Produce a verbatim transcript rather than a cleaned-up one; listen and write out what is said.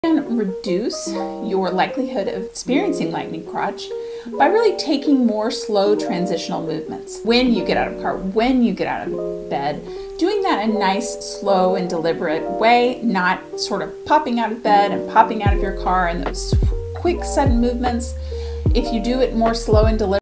can reduce your likelihood of experiencing lightning crotch by really taking more slow transitional movements. When you get out of the car, when you get out of bed, doing that in a nice, slow, and deliberate way, not sort of popping out of bed and popping out of your car in those quick, sudden movements. If you do it more slow and deliberate,